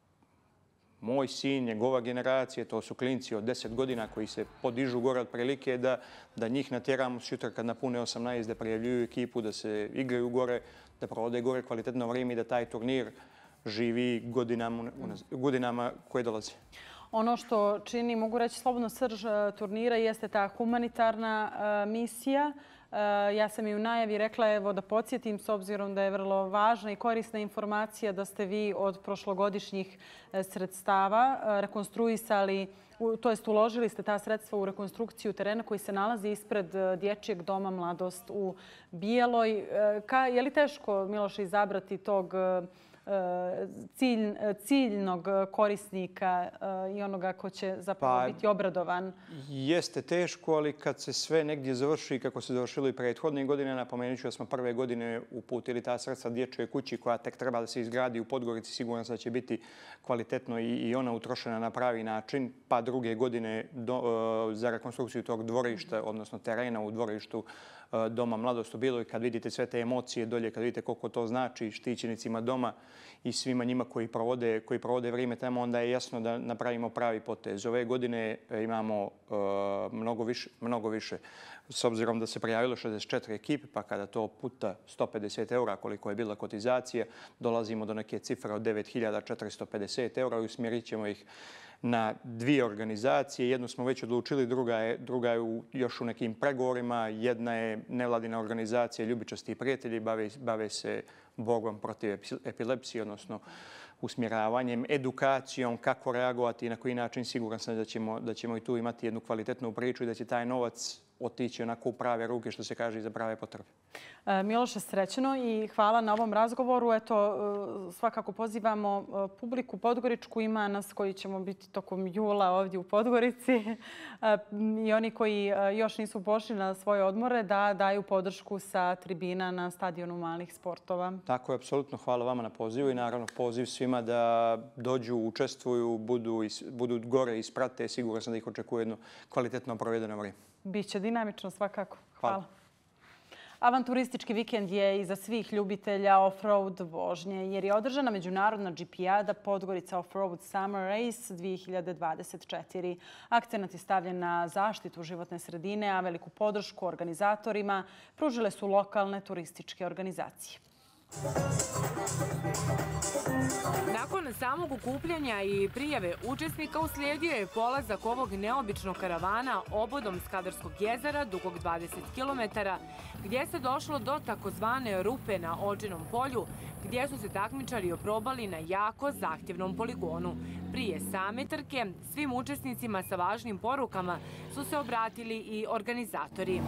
moj sin, njegova generacija, to su klinci od deset godina koji se podižu gore od prilike, da, da njih natjeramo sutra kad napune osamnaest da prijavljuju ekipu, da se igraju gore, da provode gore kvalitetno vrijeme i da taj turnir živi godinama, godinama koje dolaze. Ono što čini, mogu reći, slobodno srž turnira jeste ta humanitarna uh, misija. Uh, ja sam i u najavi rekla, evo da podsjetim, s obzirom da je vrlo važna i korisna informacija da ste vi od prošlogodišnjih sredstava uh, rekonstruisali, to jest uložili ste ta sredstva u rekonstrukciju terena koji se nalazi ispred Dječjeg doma Mladost u Bijeloj. Uh, ka, je li teško, Miloše, izabrati tog uh, cilj, ciljnog korisnika i onoga ko će zapravo Pa, biti obradovan? Jeste teško, ali kad se sve negdje završi, kako se završilo i prethodne godine, napomenut ću da smo prve godine uputili ta sredstva dječjoj kući koja tek treba da se izgradi u Podgorici. Siguran sam da će biti kvalitetno i, i ona utrošena na pravi način. Pa druge godine do, za rekonstrukciju tog dvorišta, odnosno terena u dvorištu Doma Mladost u Biloj, kad vidite sve te emocije dolje, kad vidite koliko to znači štićenicima doma i svima njima koji provode, koji provode vrijeme tamo, onda je jasno da napravimo pravi potez. Ove godine imamo uh, mnogo, više, mnogo više. S obzirom da se prijavilo šezdeset četiri ekipe, pa kada to puta sto pedeset eura koliko je bila kotizacija, dolazimo do neke cifre od devet hiljada četiristo pedeset eura i usmjerit ćemo ih na dvije organizacije. Jednu smo već odlučili, druga je, druga je u, još u nekim pregovorima. Jedna je nevladina organizacija Ljubičasti prijatelji, bave, bave se borbom protiv epilepsije, odnosno usmjeravanjem, edukacijom, kako reagovati i na koji način. Siguran sam da ćemo, da ćemo i tu imati jednu kvalitetnu priču i da će taj novac otići onako u prave ruke, što se kaže, i za prave potrebe. Miloše, srećno i hvala na ovom razgovoru. Eto, svakako pozivamo publiku podgoričku. Ima nas koji ćemo biti tokom jula ovdje u Podgorici i oni koji još nisu pošli na svoje odmore da daju podršku sa tribina na stadionu malih sportova. Tako je, apsolutno. Hvala vama na pozivu i naravno poziv svima da dođu, učestvuju, budu, budu gore i isprate. Siguran sam da ih očekuje jedno kvalitetno provedeno vrijeme. Biće dinamično svakako. Hvala. Hvala. Avanturistički vikend je i za svih ljubitelja off-road vožnje, jer je održana međunarodna džipijada Podgorica Off-road Summer Race dvije hiljade dvadeset četiri. Akcenat je stavljen na zaštitu životne sredine, a veliku podršku organizatorima pružile su lokalne turističke organizacije. Nakon samog okupljanja i prijave učesnika uslijedio je polazak ovog neobičnog karavana obodom Skadarskog jezera dugog dvadeset kilometara, gdje se došlo do takozvane rupe na Odžinom polju, gdje su se takmičari oprobali na jako zahtjevnom poligonu. Prije same trke svim učesnicima sa važnim porukama su se obratili i organizatori.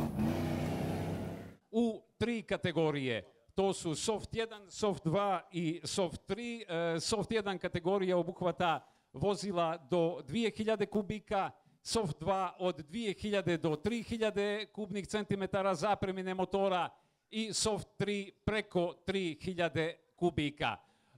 U tri kategorije. To su Soft jedan, Soft dva i Soft tri. Soft jedan kategorija obuhvata vozila do dvije hiljade kubika, Soft dva od dvije hiljade do tri hiljade kubnih centimetara zapremine motora i Soft tri preko tri hiljade kubika.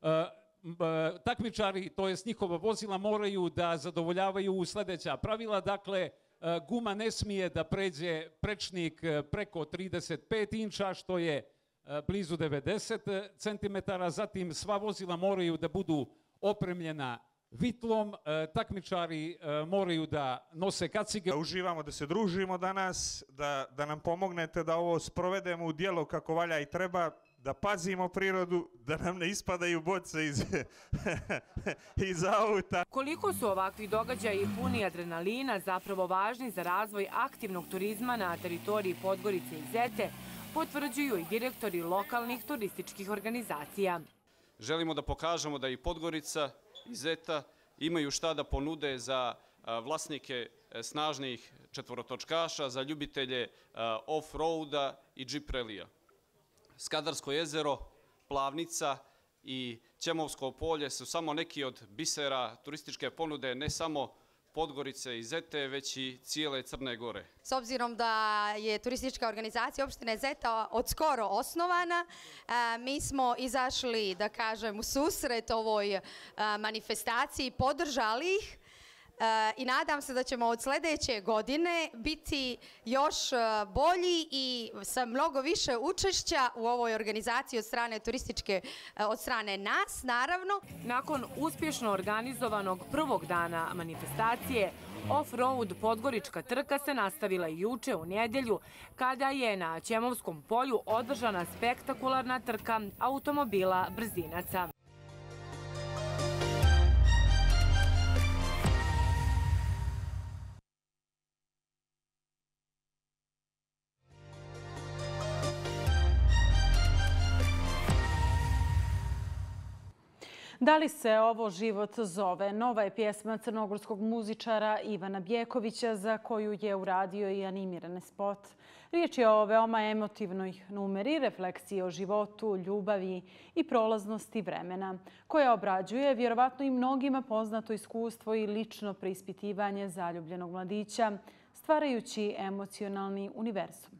Takmičari, to jest njihova vozila, moraju da zadovoljavaju sljedeća pravila. Dakle, guma ne smije da pređe prečnik preko trideset pet inča, što je blizu devedeset centimetara. Zatim sva vozila moraju da budu opremljena vitlom. Takmičari moraju da nose kacige. Uživamo da se družimo danas, da, da nam pomognete da ovo sprovedemo u djelo kako valja i treba, da pazimo prirodu, da nam ne ispadaju boce iz, iz auta. Koliko su ovakvi događaji puni adrenalina zapravo važni za razvoj aktivnog turizma na teritoriji Podgorice i Zete, potvrđuju i direktori lokalnih turističkih organizacija. Želimo da pokažemo da i Podgorica i Zeta imaju šta da ponude za vlasnike snažnih četvorotočkaša, za ljubitelje off-roada i džip relija. Skadarsko jezero, Plavnica i Ćemovsko polje su samo neki od bisera turističke ponude, ne samo Podgorice i Zete, već i cijele Crne Gore. S obzirom da je turistička organizacija opštine Zeta od skoro osnovana, mi smo izašli, da kažem, u susret ovoj manifestaciji, podržali ih i nadam se da ćemo od sljedeće godine biti još bolji i sa mnogo više učešća u ovoj organizaciji od strane turističke, od strane nas, naravno. Nakon uspješno organizovanog prvog dana manifestacije, off-road Podgorička trka se nastavila i juče u nedjelju, kada je na Ćemovskom polju održana spektakularna trka automobila brzinaca. Da li se ovo život zove? Nova je pjesma crnogorskog muzičara Ivana Bjekovića za koju je uradio i animirani spot. Riječ je o veoma emotivnoj numeri, refleksiji o životu, ljubavi i prolaznosti vremena, koja obrađuje vjerovatno i mnogima poznato iskustvo i lično preispitivanje zaljubljenog mladića, stvarajući emocionalni univerzum.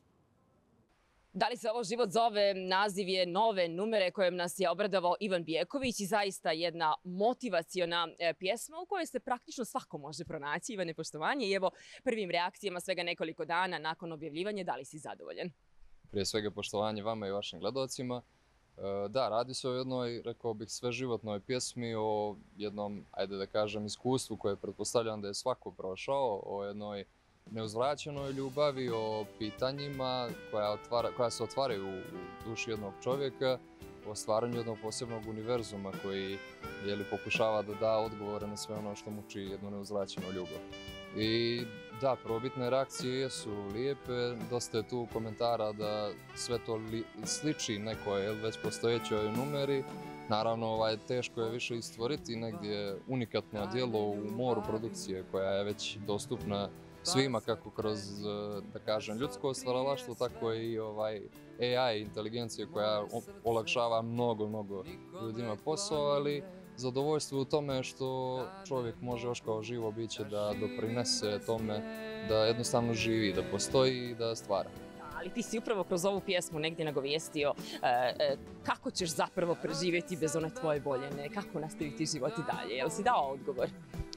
Da li se ovo život zove? Naziv je nove numere kojom nas je obradovao Ivan Bjeković i zaista jedna motivaciona pjesma u kojoj se praktično svako može pronaći. Ivane, poštovanje i evo prvim reakcijama svega nekoliko dana nakon objavljivanja. Da li si zadovoljan? Prije svega poštovanje vama i vašim gledalcima. Da, radi se o jednoj, rekao bih, sveživotnoj pjesmi, o jednom, ajde da kažem, iskustvu koje pretpostavljam da je svako prošao, o jednoj neuzvraćenoj ljubavi, o pitanjima koja, otvara, koja se otvaraju u duši jednog čovjeka, o stvaranju jednog posebnog univerzuma koji jeli, pokušava da da odgovore na sve ono što muči jednu neuzvraćenu ljubav. I da, prvobitne reakcije jesu lijepe, dosta je tu komentara da sve to li, sliči nekoj već postojećoj numeri. Naravno, ovaj, teško je više istvoriti negdje unikatno djelo u moru produkcije koja je već dostupna svima, kako kroz, da kažem, ljudsko stvaralaštvo, tako i ovaj A I inteligencije koja olakšava mnogo, mnogo ljudima posao, ali zadovoljstvo u tome što čovjek može još kao živo biće da doprinese tome da jednostavno živi, da postoji i da stvara. Ali ti si upravo kroz ovu pjesmu negdje nagovijestio e, e, kako ćeš zapravo preživjeti bez one tvoje voljene, kako nastaviti život i dalje. Jel si dao odgovor?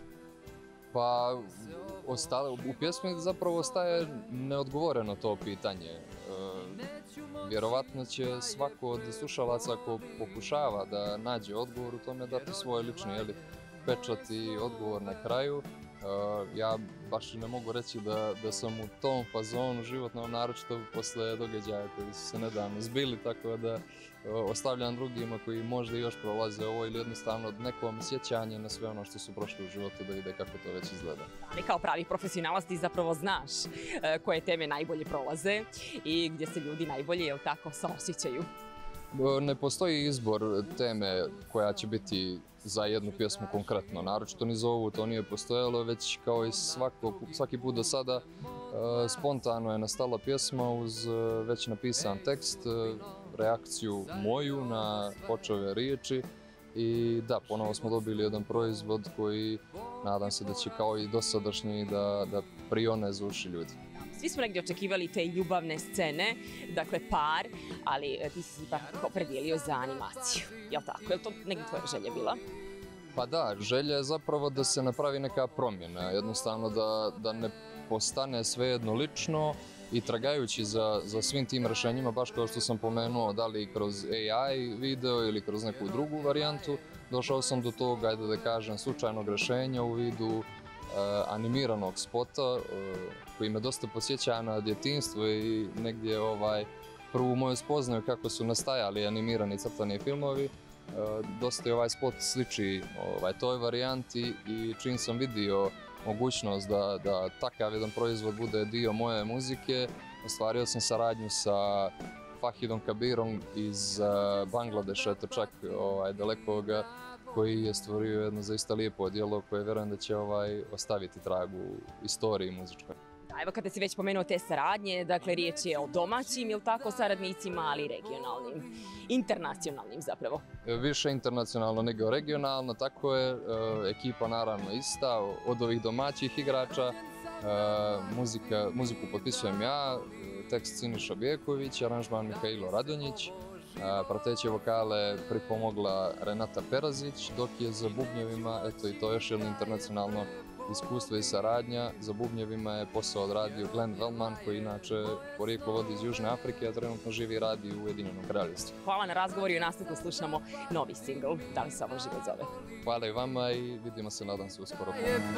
Pa, ostale, u pjesmi zapravo ostaje neodgovoreno to pitanje. E, vjerovatno će svako od slušalaca ko pokušava da nađe odgovor u tome dati svoj lični jeli, pečat i odgovor na kraju. Uh, ja baš ne mogu reći da, da sam u tom fazonu životnom, naročito posle događaja koji su se nedavno zbili, tako da uh, ostavljam drugima koji možda još prolaze ovo ili jednostavno nekom sjećanje na sve ono što su prošli u životu da vide kako to već izgleda. Ali kao pravi profesionalac ti zapravo znaš uh, koje teme najbolje prolaze i gdje se ljudi najbolje, jel tako, saosjećaju. Ne postoji izbor teme koja će biti za jednu pjesmu konkretno, naročito ni za ovu to nije postojalo, već kao i svako, svaki put do sada spontano je nastala pjesma uz već napisan tekst, reakciju moju na počove riječi i da, ponovo smo dobili jedan proizvod koji nadam se da će kao i dosadašnji da, da prione za uši ljudi. Svi smo negdje očekivali te ljubavne scene, dakle par, ali ti si ipak opredijelio za animaciju, jel tako? Je li to negdje tvoja želja bila? Pa da, želja je zapravo da se napravi neka promjena, jednostavno da, da ne postane svejedno lično i tragajući za, za svim tim rješenjima, baš kao što sam pomenuo, da li kroz A I video ili kroz neku drugu varijantu, došao sam do toga, ajde da kažem, slučajnog rješenja u vidu uh, animiranog spota uh, koji me dosta posjeća na djetinjstvo i negdje ovaj, prvu moju spoznaju kako su nastajali animirani crtani filmovi. Uh, dosta je ovaj spot sliči ovaj, toj varijanti i čim sam vidio mogućnost da, da takav jedan proizvod bude dio moje muzike, ostvario sam saradnju sa Fahidom Kabirom iz uh, Bangladeša, eto čak ovaj, dalekoga, koji je stvorio jedno zaista lijepo djelo koje vjerujem da će ovaj, ostaviti trag u istoriji muzičkoj. Evo kada si već pomenuo te saradnje, dakle riječ je o domaćim, jel tako, saradnicima, ali i regionalnim, internacionalnim zapravo. Više internacionalno nego regionalno, tako je, e, ekipa naravno ista, od ovih domaćih igrača, e, muzika, muziku potpisujem ja, tekst Siniša Bjeković, aranžman Mihajlo Radonjić, prateće vokale pripomogla Renata Perazić, dok je za bubnjevima, eto i to još jedno internacionalno iskustvo i saradnja, za bubnjevima je posao odradio Glenn Wellman, koji inače porijeklo vodi iz Južne Afrike, a trenutno živi i radi u Ujedinjenom Kraljevstvu. Hvala na razgovoru i u nastavku slušamo novi singl, Da li se ovo život zove? Hvala i vama i vidimo se, nadam se, uskoro.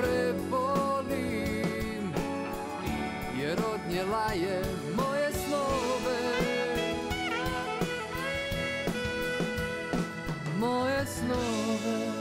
Prebolim, jer odnijela je moje snove, moje snove.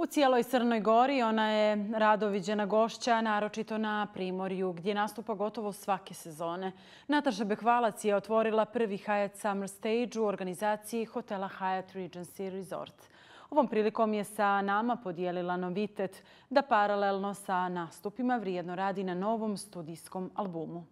U cijeloj Crnoj Gori ona je rado viđena gošća, naročito na Primorju, gdje nastupa gotovo svake sezone. Nataša Bekvalac je otvorila prvi Hyatt Summer Stage u organizaciji hotela Hyatt Regency Resort. Ovom prilikom je sa nama podijelila novitet da paralelno sa nastupima vrijedno radi na novom studijskom albumu.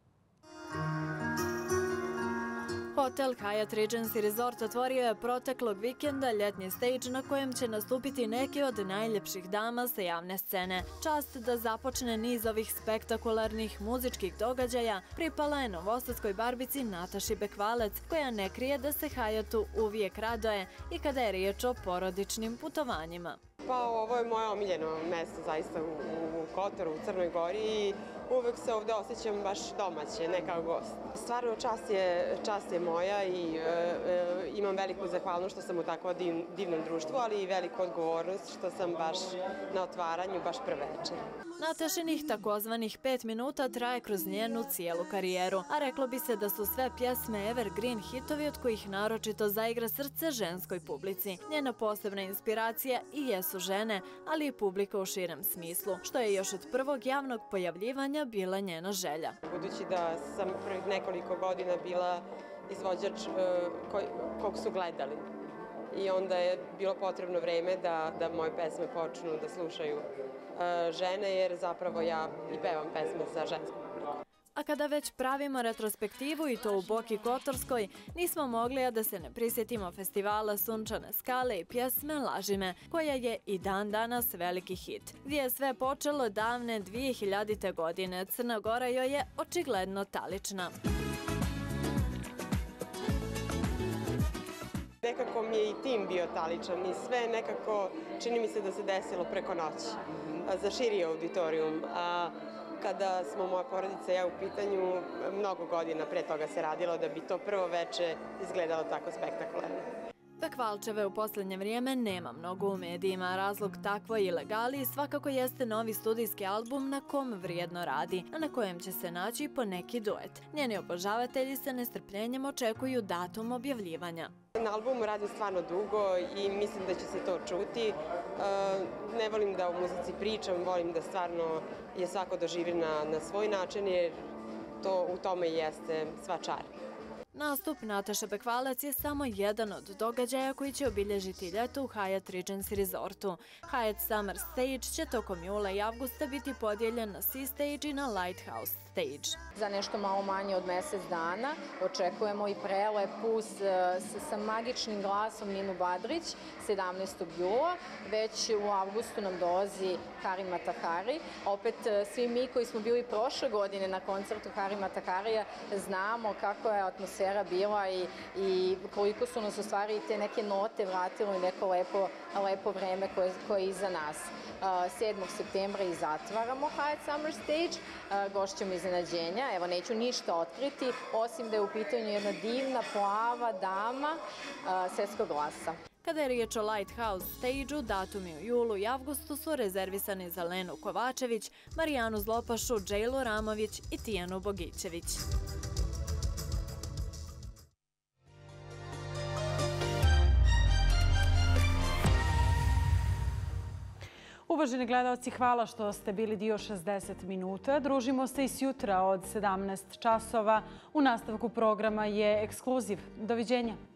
Hotel Hyatt Regency Resort otvorio je proteklog vikenda ljetni stage na kojem će nastupiti neki od najljepših dama sa javne scene. Čast da započne niz ovih spektakularnih muzičkih događaja pripala je novosadskoj barbici Nataši Bekvalac, koja ne krije da se Hyattu uvijek radoje i kada je riječ o porodičnim putovanjima. Pa ovo je moje omiljeno mjesto zaista u, u Kotoru, u Crnoj Gori i uvek se ovdje osjećam baš domaće, ne kao gost. Stvarno čast je, čast je moja i e, e, imam veliku zahvalnost što sam u tako div, divnom društvu, ali i veliku odgovornost što sam baš na otvaranju, baš prve večer. Natašinih takozvanih pet minuta traje kroz njenu cijelu karijeru, a reklo bi se da su sve pjesme evergreen hitovi od kojih naročito zaigra srce ženskoj publici. Njena posebna inspiracija i jesu žene, ali i publika u širem smislu, što je još od prvog javnog pojavljivanja bila njena želja. Budući da sam prvih nekoliko godina bila izvođač koj, kog su gledali i onda je bilo potrebno vreme da, da moje pesme počnu da slušaju žene, jer zapravo ja i pevam pesme za žensku publiku. A kada već pravimo retrospektivu i to u Boki Kotorskoj, nismo mogli a da se ne prisjetimo festivala Sunčane skale i pjesme Laži me, koja je i dan danas veliki hit. Gdje je sve počelo davne dvije hiljadite. godine, Crna Gora joj je očigledno talična. Nekako mi je i tim bio taličan i sve nekako čini mi se da se desilo preko noći za širi auditorijum. A kada smo moja porodica i ja u pitanju, mnogo godina pre toga se radilo da bi to prvo veče izgledalo tako spektakularno. Bekvalčeve u posljednje vrijeme nema mnogo u medijima. Razlog takvoj ilegali svakako jeste novi studijski album na kom vrijedno radi, a na kojem će se naći po neki duet. Njeni obožavatelji sa nestrpljenjem očekuju datum objavljivanja. Na albumu radim stvarno dugo i mislim da će se to čuti. Ne volim da u muzici pričam, volim da stvarno je svako doživi na, na svoj način, jer to u tome jeste sva čar. Nastup Nataše Bekvalac je samo jedan od događaja koji će obilježiti ljeto u Hyatt Regency Resortu. Hyatt Summer Stage će tokom jula i avgusta biti podijeljen na Sea Stage i na Lighthouse Stage. Za nešto malo manje od mjesec dana očekujemo i prelepu s, sa magičnim glasom Ninu Badrić sedamnaestog jula. Već u avgustu nam dolazi Harima Tahari. Opet svi mi koji smo bili prošle godine na koncertu Harima Taharija znamo kako je atmosfera bila i, i koliko su nas u stvari te neke note vratilo i neko lepo, lepo vreme koje, koje je iza nas. sedmog septembra i zatvaramo Hyatt Summer Stage, gošćemo iznenađenja. Evo, neću ništa otkriti, osim da je u pitanju jedna divna, plava dama svetskog glasa. Kada je riječ o Lighthouse Stage-u, datumi u julu i avgustu su rezervisani za Lenu Kovačević, Marijanu Zlopašu, Džejlu Ramović i Tijanu Bogićević. Uvaženi gledalci, hvala što ste bili dio šezdeset minuta. Družimo se i sjutra od sedamnaest časova. U nastavku programa je Ekskluziv. Doviđenja.